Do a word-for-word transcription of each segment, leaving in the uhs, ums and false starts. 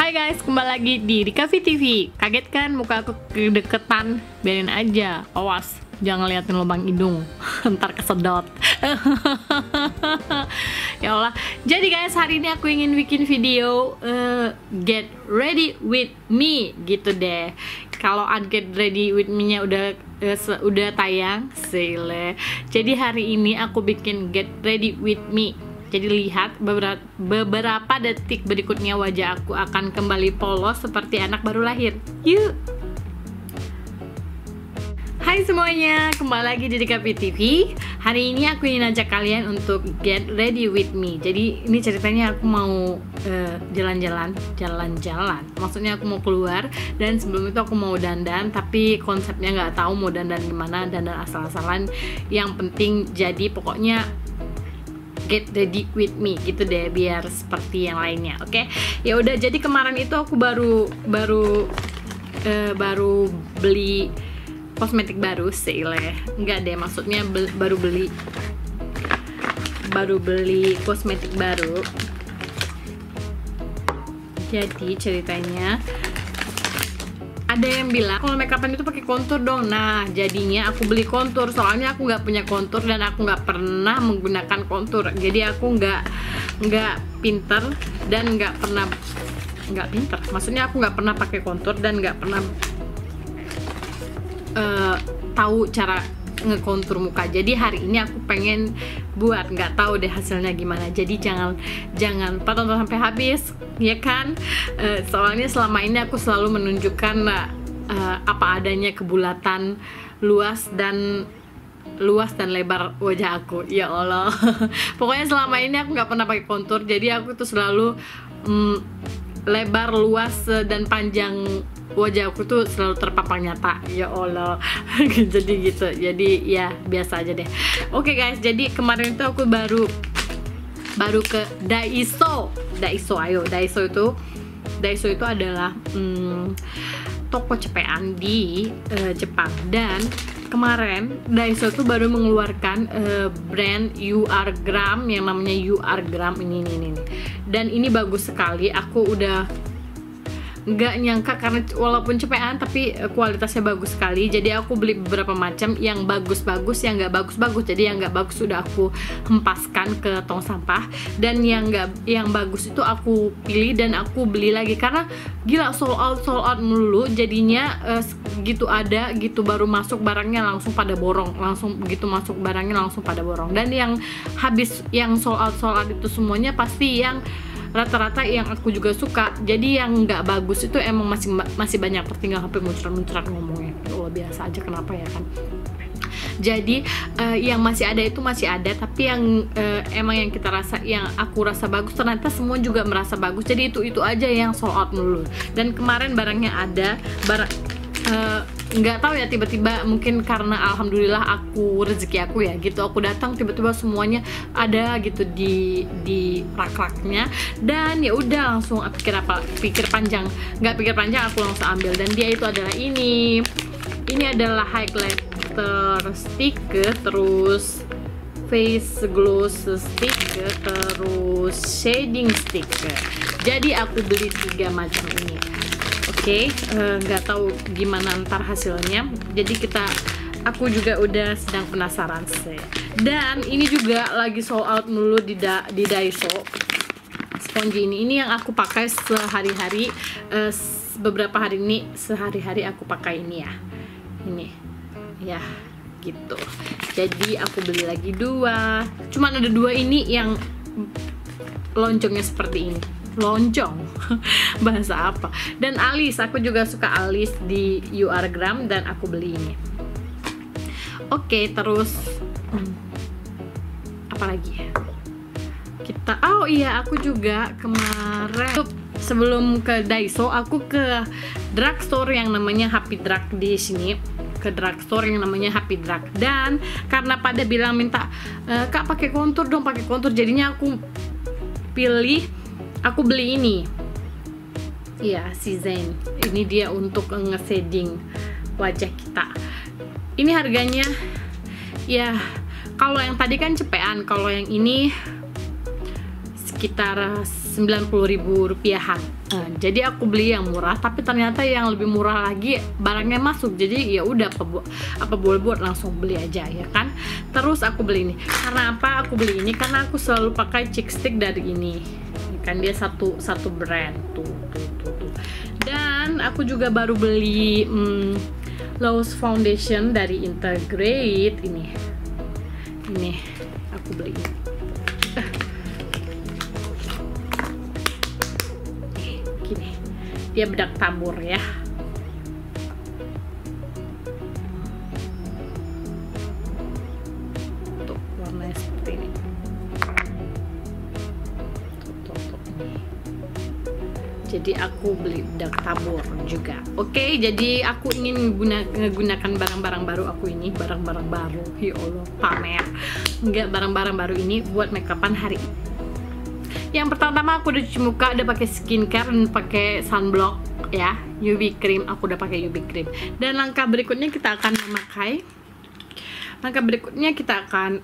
Hai guys, kembali lagi di Rikavi T V. Kaget kan muka aku kedeketan? Biarin aja, awas, jangan liatin lubang hidung, ntar kesedot. Ya Allah. Jadi guys, hari ini aku ingin bikin video uh, Get Ready With Me gitu deh. Kalau Get Ready With Me-nya udah uh, udah tayang, sile. Jadi hari ini aku bikin Get Ready With Me. Jadi lihat beberapa, beberapa detik berikutnya wajah aku akan kembali polos seperti anak baru lahir. Yuk! Hai semuanya, kembali lagi di Rikavi T V. Hari ini aku ingin ajak kalian untuk get ready with me. Jadi ini ceritanya aku mau jalan-jalan, uh, jalan-jalan. Maksudnya aku mau keluar dan sebelum itu aku mau dandan, tapi konsepnya nggak tahu mau dandan gimana, dandan asal-asalan. Yang penting jadi pokoknya get ready with me gitu deh, biar seperti yang lainnya. Oke, okay? Ya udah. Jadi kemarin itu aku baru baru uh, baru beli kosmetik baru, seile. Enggak deh, maksudnya be baru beli baru beli kosmetik baru. Jadi ceritanya ada yang bilang kalau make upan itu pakai kontur dong. Nah, jadinya aku beli kontur. Soalnya aku nggak punya kontur dan aku nggak pernah menggunakan kontur. Jadi aku nggak nggak pinter dan nggak pernah nggak pinter. Maksudnya aku nggak pernah pakai kontur dan nggak pernah uh, tahu cara ngekontur muka. Jadi hari ini aku pengen buat, nggak tahu deh hasilnya gimana. Jadi jangan jangan lupa tonton sampai habis, ya kan? Uh, soalnya selama ini aku selalu menunjukkan uh, apa adanya, kebulatan, luas dan luas dan lebar wajah aku. Ya Allah. Pokoknya selama ini aku nggak pernah pakai kontur. Jadi aku tuh selalu um, lebar, luas dan panjang wajah aku tuh selalu terpapar nyata. Ya Allah. Jadi gitu. Jadi ya biasa aja deh. Oke guys, jadi kemarin itu aku baru baru ke Daiso. Daiso, ayo. Daiso itu Daiso itu adalah hmm, toko cepean di uh, Jepang. Dan kemarin Daiso itu baru mengeluarkan uh, brand U R Gram yang namanya U R Gram ini ini ini. Dan ini bagus sekali. Aku udah nggak nyangka karena walaupun cepean tapi kualitasnya bagus sekali. Jadi aku beli beberapa macam, yang bagus-bagus, yang nggak bagus-bagus. Jadi yang nggak bagus sudah aku hempaskan ke tong sampah, dan yang nggak yang bagus itu aku pilih dan aku beli lagi karena gila sold out sold out melulu. Jadinya uh, gitu ada gitu baru masuk barangnya langsung pada borong, langsung gitu masuk barangnya langsung pada borong. Dan yang habis, yang sold out sold out itu semuanya pasti yang rata-rata yang aku juga suka. Jadi yang nggak bagus itu emang masih masih banyak tertinggal, sampai muncrat-muncrat ngomongnya. Oh biasa aja, kenapa ya kan. Jadi uh, yang masih ada itu masih ada, tapi yang uh, emang yang kita rasa, yang aku rasa bagus, ternyata semua juga merasa bagus. Jadi itu itu aja yang sold out dulu. Dan kemarin barangnya ada, barang uh, nggak tahu ya, tiba-tiba mungkin karena alhamdulillah aku rezeki aku ya gitu, aku datang tiba-tiba semuanya ada gitu di di rak-raknya. Dan ya udah langsung pikir apa pikir panjang nggak pikir panjang aku langsung ambil. Dan dia itu adalah ini ini adalah highlighter stick, terus face glow stick, terus shading stick. Jadi aku beli tiga macam ini. Oke, okay, nggak uh, tahu gimana ntar hasilnya. Jadi kita, aku juga udah sedang penasaran sih. Dan ini juga lagi sold out dulu di da, di Daiso. Sponge ini, ini yang aku pakai sehari-hari. Uh, beberapa hari ini sehari-hari aku pakai ini ya. Ini, ya gitu. Jadi aku beli lagi dua. Cuman ada dua ini yang loncengnya seperti ini. Loncong bahasa apa. Dan alis, aku juga suka alis di U R Gram dan aku beli ini. Oke, terus hmm, apa lagi ya kita, oh iya aku juga kemarin sebelum ke Daiso aku ke drugstore yang namanya Happy Drug di sini, ke drugstore yang namanya Happy Drug. Dan karena pada bilang minta e, kak pakai kontur dong, pakai kontur, jadinya aku pilih aku beli ini. Iya, si Zen. Ini dia untuk nge-shading wajah kita. Ini harganya ya, kalau yang tadi kan cepean, kalau yang ini sekitar sembilan puluh ribu rupiahan. Nah, jadi aku beli yang murah, tapi ternyata yang lebih murah lagi barangnya masuk. Jadi ya udah apa, apa boleh buat, langsung beli aja ya kan. Terus aku beli ini. Karena apa aku beli ini? Karena aku selalu pakai chipstick dari ini. Kan dia satu satu brand tuh tuh tuh. tuh. Dan aku juga baru beli hmm, Loose Foundation dari Integrate ini. Ini aku beli ini. Gini, dia bedak tabur ya. Tuh warnanya seperti ini. Tuh, tuh, tuh. Jadi aku beli bedak tabur juga. Oke, jadi aku ingin menggunakan barang-barang baru aku ini, barang-barang baru. Ya Allah, pamer. Enggak, barang-barang baru ini buat make upan hari ini. Yang pertama aku udah cuci muka, udah pakai skincare dan pakai sunblock ya, U V cream. Aku udah pakai U V cream. Dan langkah berikutnya kita akan memakai. Langkah berikutnya kita akan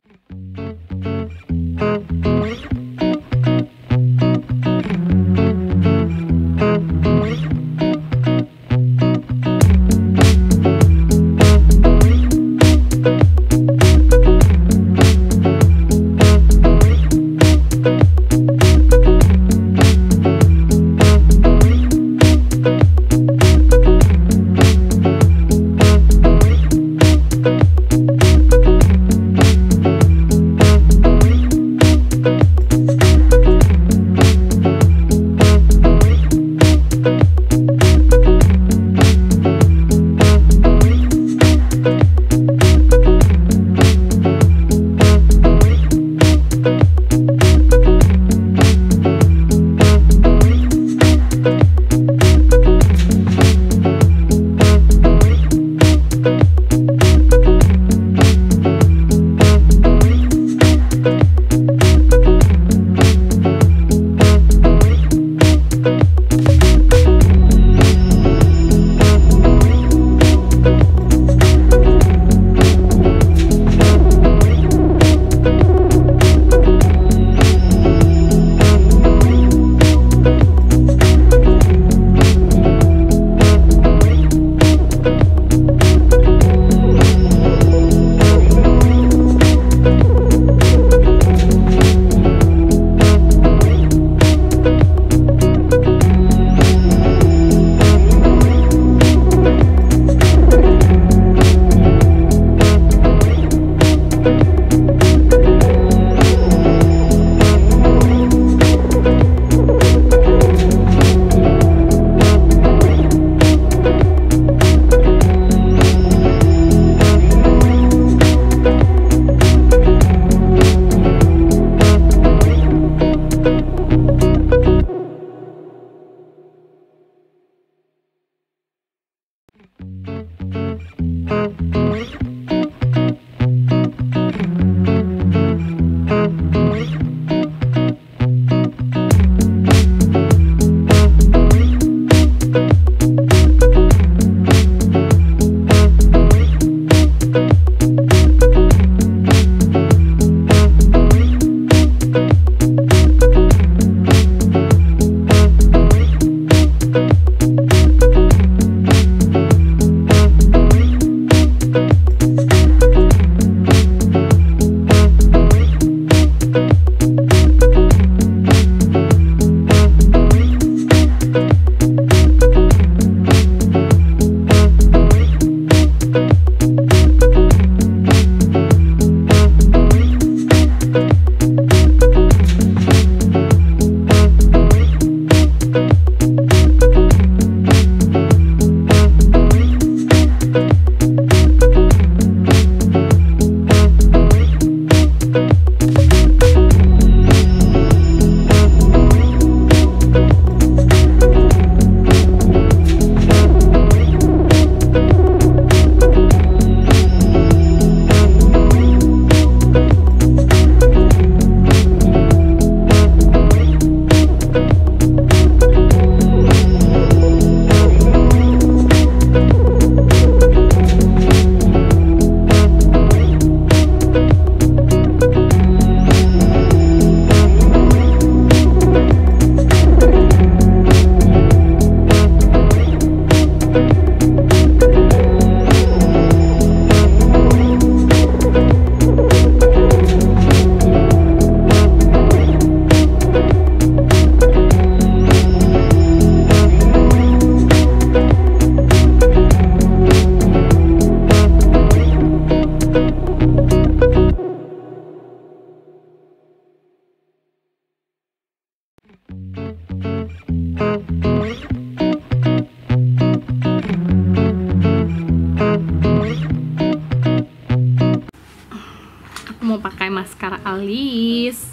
Alis.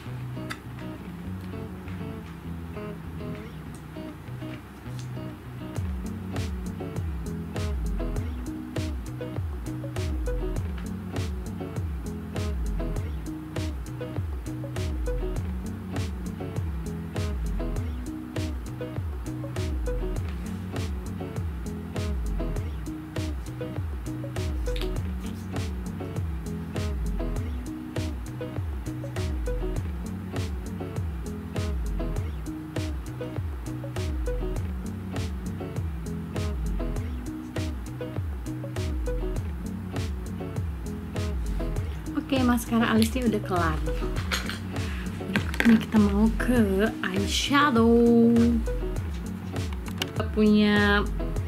Oke, maskara alisnya udah kelar. Ini kita mau ke eyeshadow. Kita punya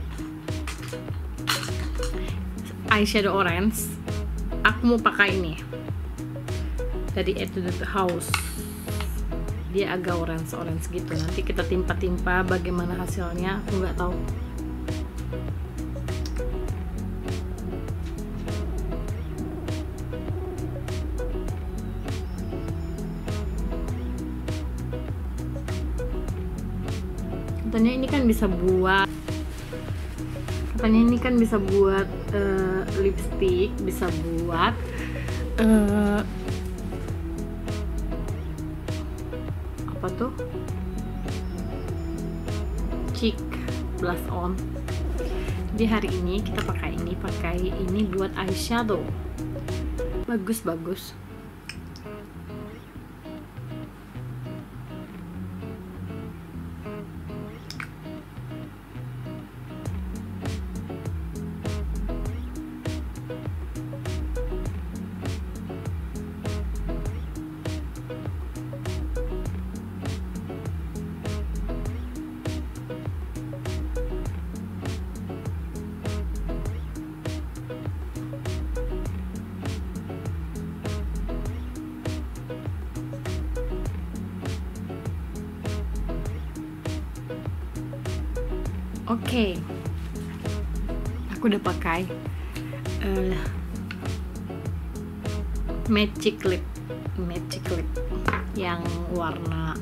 eyeshadow orange. Aku mau pakai ini dari Etude House. Dia agak orange-orange gitu. Nanti kita timpa-timpa bagaimana hasilnya. Aku nggak tahu. Katanya ini kan bisa buat katanya ini kan bisa buat uh, lipstick, bisa buat uh, apa tuh, cheek blush on. Di hari ini kita pakai ini pakai ini buat eyeshadow. Bagus-bagus. Oke, okay. Aku udah pakai uh, Magic Lip, Magic Lip yang warna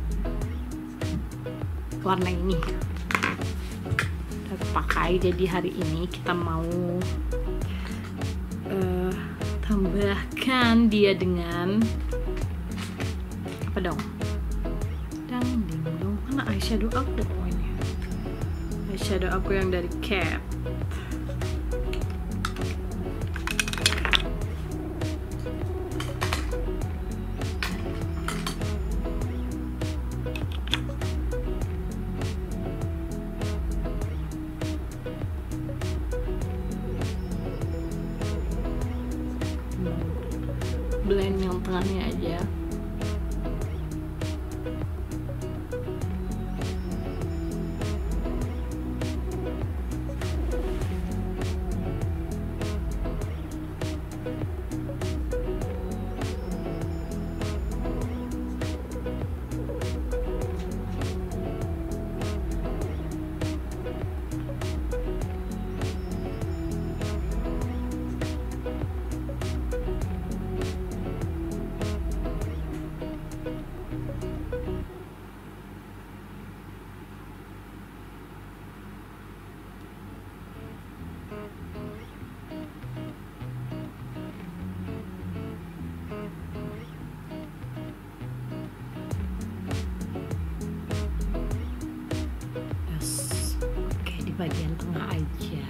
warna ini. Udah pakai, jadi hari ini kita mau uh, tambahkan dia dengan apa dong? Dang ding dong, mana eyeshadow aku? Oh ini. Eyeshadow aku yang dari Cat. Blend yang tengahnya aja. Bagian tengah aja.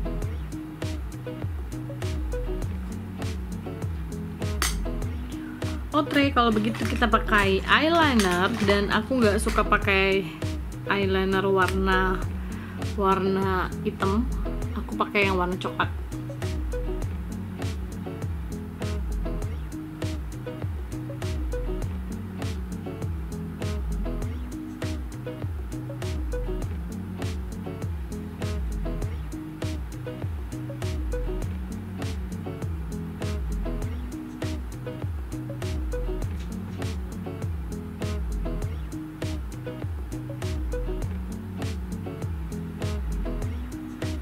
Oke, kalau begitu kita pakai eyeliner, dan aku nggak suka pakai eyeliner warna warna hitam. Aku pakai yang warna coklat.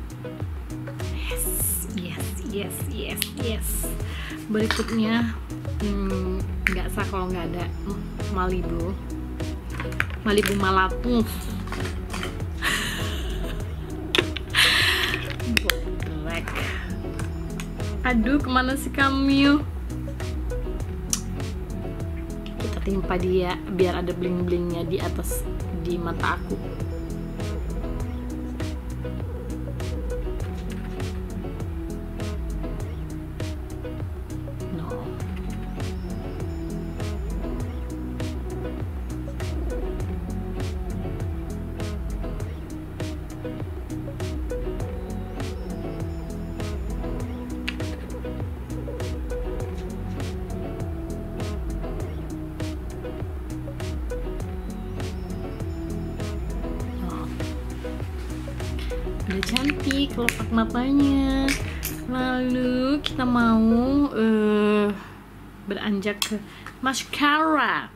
Yes, yes, yes. Berikutnya hmm, nggak sah kalau nggak ada Malibu Malibu Malatu. Bobrek. Aduh, kemana sih kamu? Kita timpa dia biar ada bling-blingnya di atas di mata aku. Udah cantik kelopak matanya. Lalu kita mau uh, beranjak ke mascara.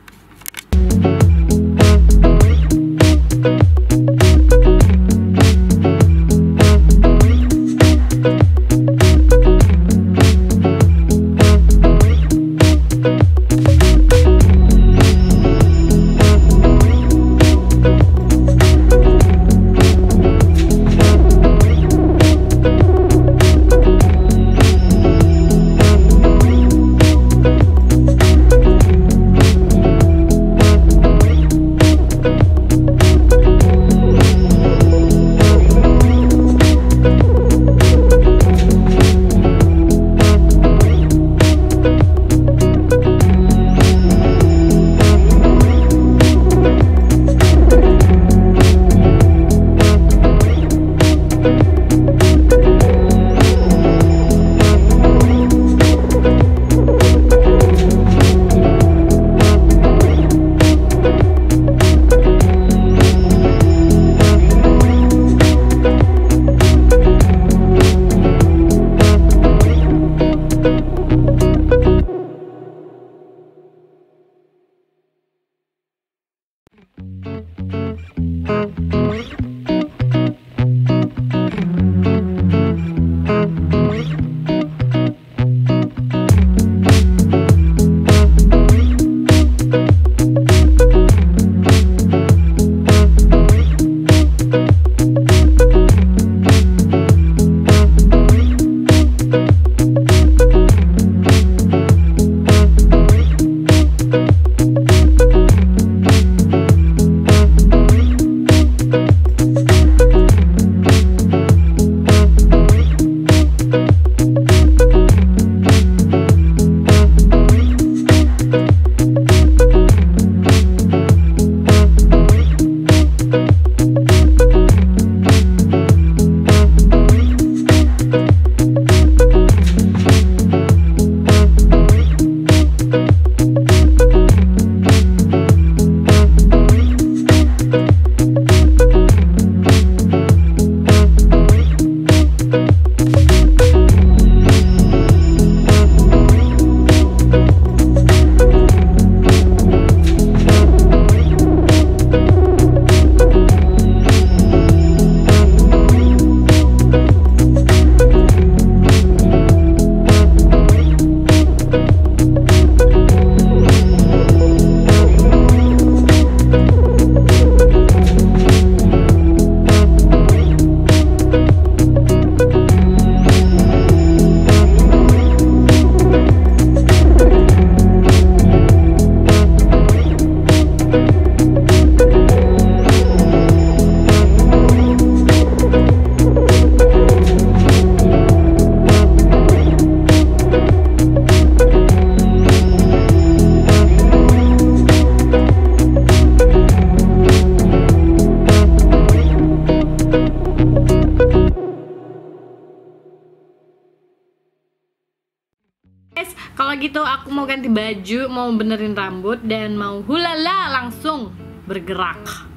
Kalau gitu aku mau ganti baju, mau benerin rambut, dan mau hulala langsung bergerak.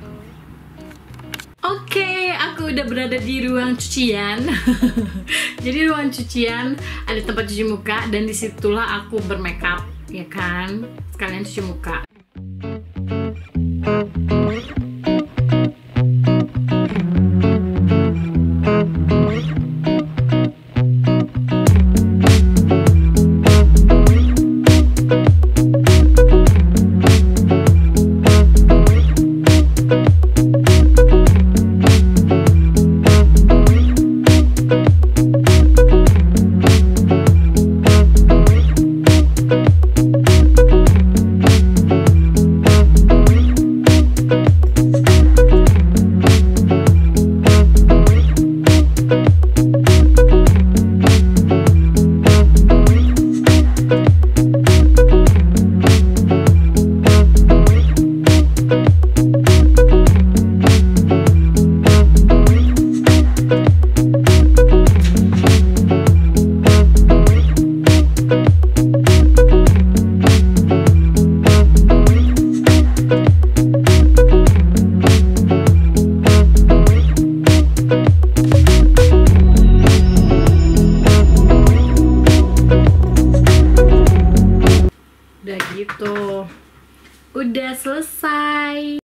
Oke, okay, aku udah berada di ruang cucian. Jadi ruang cucian ada tempat cuci muka, dan disitulah aku bermakeup, ya kan? Sekalian cuci muka. Tuh, udah selesai.